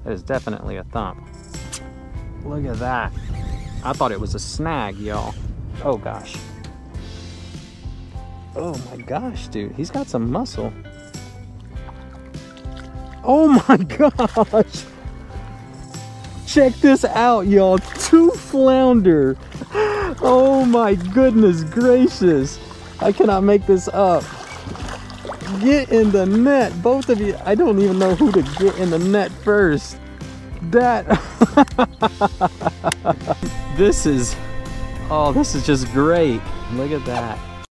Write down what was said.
That is definitely a thump. Look at that. I thought it was a snag, y'all. Oh gosh. Oh my gosh, dude. He's got some muscle. Oh my gosh. Check this out, y'all. 2 flounder. Oh my goodness gracious. I cannot make this up. Get in the net, both of you. I don't even know who to get in the net first. That this is just great. Look at that.